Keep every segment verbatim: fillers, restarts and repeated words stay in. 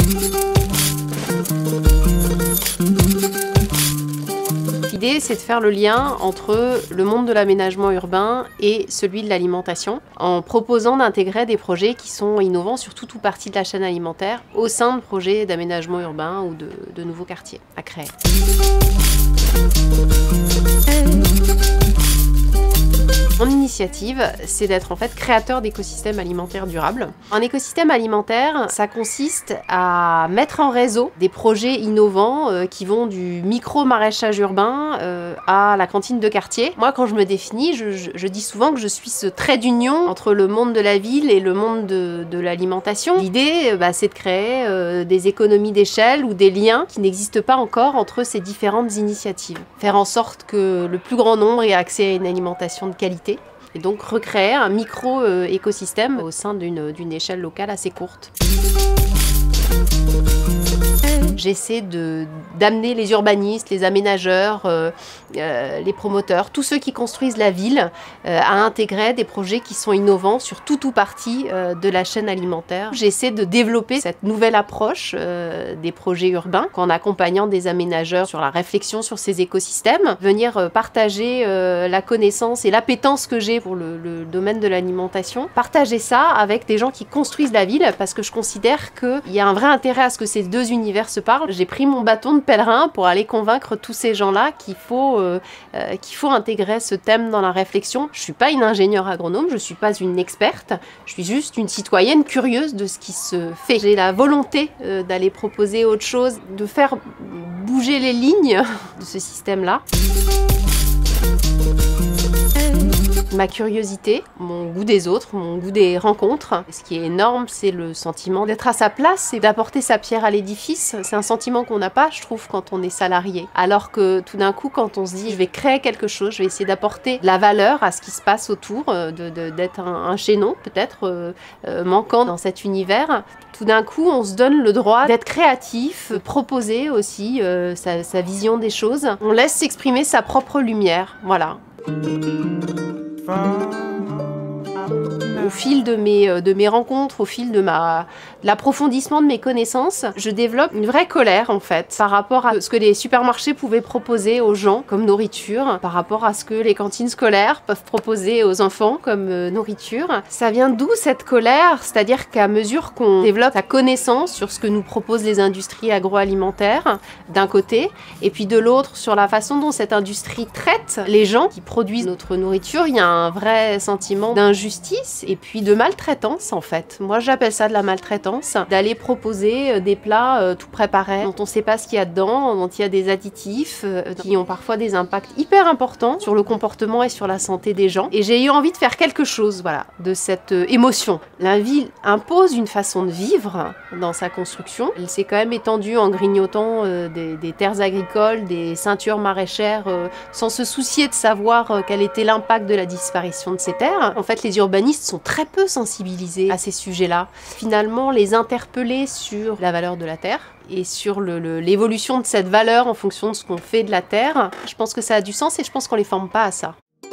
L'idée, c'est de faire le lien entre le monde de l'aménagement urbain et celui de l'alimentation, en proposant d'intégrer des projets qui sont innovants sur toute ou partie de la chaîne alimentaire au sein de projets d'aménagement urbain ou de, de nouveaux quartiers à créer. Mon initiative, c'est d'être en fait créateur d'écosystèmes alimentaires durables. Un écosystème alimentaire, ça consiste à mettre en réseau des projets innovants euh, qui vont du micro-maraîchage urbain euh, à la cantine de quartier. Moi, quand je me définis, je, je, je dis souvent que je suis ce trait d'union entre le monde de la ville et le monde de, de l'alimentation. L'idée, bah, c'est de créer euh, des économies d'échelle ou des liens qui n'existent pas encore entre ces différentes initiatives. Faire en sorte que le plus grand nombre ait accès à une alimentation de qualité. Et donc recréer un micro-écosystème au sein d'une d'une échelle locale assez courte. J'essaie d'amener les urbanistes, les aménageurs, euh, euh, les promoteurs, tous ceux qui construisent la ville euh, à intégrer des projets qui sont innovants sur tout ou partie euh, de la chaîne alimentaire. J'essaie de développer cette nouvelle approche euh, des projets urbains en accompagnant des aménageurs sur la réflexion sur ces écosystèmes, venir euh, partager euh, la connaissance et l'appétence que j'ai pour le, le domaine de l'alimentation, partager ça avec des gens qui construisent la ville parce que je considère qu'il y a un vrai intérêt à ce que ces deux univers se parle. J'ai pris mon bâton de pèlerin pour aller convaincre tous ces gens-là qu'il faut, euh, euh, qu'il faut intégrer ce thème dans la réflexion. Je ne suis pas une ingénieure agronome, je ne suis pas une experte, je suis juste une citoyenne curieuse de ce qui se fait. J'ai la volonté euh, d'aller proposer autre chose, de faire bouger les lignes de ce système-là. Ma curiosité, mon goût des autres, mon goût des rencontres. Ce qui est énorme, c'est le sentiment d'être à sa place et d'apporter sa pierre à l'édifice. C'est un sentiment qu'on n'a pas, je trouve, quand on est salarié. Alors que tout d'un coup, quand on se dit « je vais créer quelque chose, je vais essayer d'apporter de la valeur à ce qui se passe autour, d'être de, de, un, un chaînon peut-être euh, euh, manquant dans cet univers », tout d'un coup, on se donne le droit d'être créatif, de proposer aussi euh, sa, sa vision des choses. On laisse s'exprimer sa propre lumière, voilà. Au fil de mes, de mes rencontres, au fil de ma, de l'approfondissement de mes connaissances, je développe une vraie colère en fait par rapport à ce que les supermarchés pouvaient proposer aux gens comme nourriture, par rapport à ce que les cantines scolaires peuvent proposer aux enfants comme euh, nourriture. Ça vient d'où cette colère? C'est-à-dire qu'à mesure qu'on développe sa connaissance sur ce que nous proposent les industries agroalimentaires d'un côté, et puis de l'autre sur la façon dont cette industrie traite les gens qui produisent notre nourriture, il y a un vrai sentiment d'injustice et puis de maltraitance en fait. Moi j'appelle ça de la maltraitance, d'aller proposer des plats euh, tout préparés, dont on ne sait pas ce qu'il y a dedans, dont il y a des additifs, euh, qui ont parfois des impacts hyper importants sur le comportement et sur la santé des gens. Et j'ai eu envie de faire quelque chose, voilà, de cette euh, émotion. La ville impose une façon de vivre dans sa construction. Elle s'est quand même étendue en grignotant euh, des, des terres agricoles, des ceintures maraîchères, euh, sans se soucier de savoir euh, quel était l'impact de la disparition de ces terres. En fait, les urbanistes sont très peu sensibilisés à ces sujets-là. Finalement, les interpeller sur la valeur de la terre et sur l'évolution de cette valeur en fonction de ce qu'on fait de la terre, je pense que ça a du sens et je pense qu'on les forme pas à ça.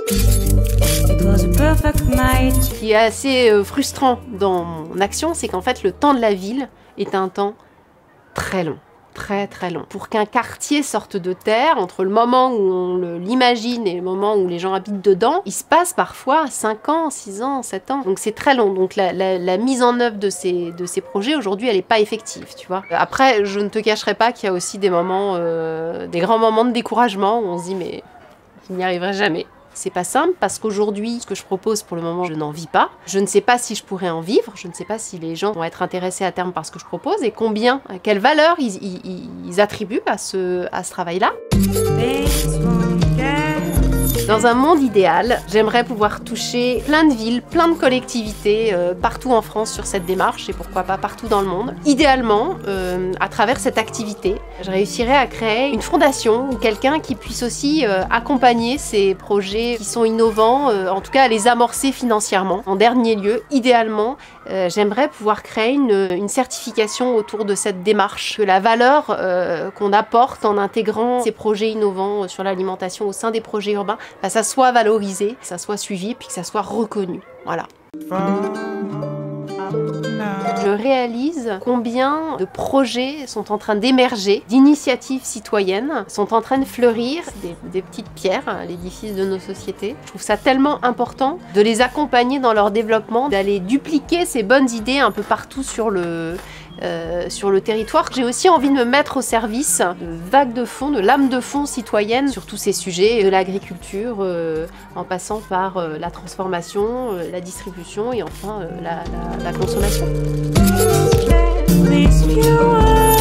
Ce qui est assez euh, frustrant dans mon action, c'est qu'en fait, le temps de la ville est un temps très long. Très très long. Pour qu'un quartier sorte de terre, entre le moment où on l'imagine et le moment où les gens habitent dedans, il se passe parfois cinq ans, six ans, sept ans. Donc c'est très long. Donc la, la, la mise en œuvre de ces, de ces projets, aujourd'hui, elle n'est pas effective, tu vois. Après, je ne te cacherai pas qu'il y a aussi des moments, euh, des grands moments de découragement où on se dit, mais je n'y arriverai jamais. C'est pas simple parce qu'aujourd'hui, ce que je propose pour le moment, je n'en vis pas. Je ne sais pas si je pourrais en vivre, je ne sais pas si les gens vont être intéressés à terme par ce que je propose et combien, quelle valeur ils, ils, ils attribuent à ce, à ce travail-là. Dans un monde idéal, j'aimerais pouvoir toucher plein de villes, plein de collectivités euh, partout en France sur cette démarche et pourquoi pas partout dans le monde. Idéalement, euh, à travers cette activité, je réussirais à créer une fondation ou quelqu'un qui puisse aussi euh, accompagner ces projets qui sont innovants, euh, en tout cas à les amorcer financièrement. En dernier lieu, idéalement, euh, j'aimerais pouvoir créer une, une certification autour de cette démarche, que la valeur euh, qu'on apporte en intégrant ces projets innovants sur l'alimentation au sein des projets urbains, que ça soit valorisé, que ça soit suivi, puis que ça soit reconnu. Voilà. Je je réalise combien de projets sont en train d'émerger, d'initiatives citoyennes, sont en train de fleurir, des, des petites pierres à l'édifice de nos sociétés. Je trouve ça tellement important de les accompagner dans leur développement, d'aller dupliquer ces bonnes idées un peu partout sur le, euh, sur le territoire. J'ai aussi envie de me mettre au service de vagues de fond, de lames de fond citoyennes sur tous ces sujets, de l'agriculture, euh, en passant par euh, la transformation, euh, la distribution et enfin euh, la, la, la consommation.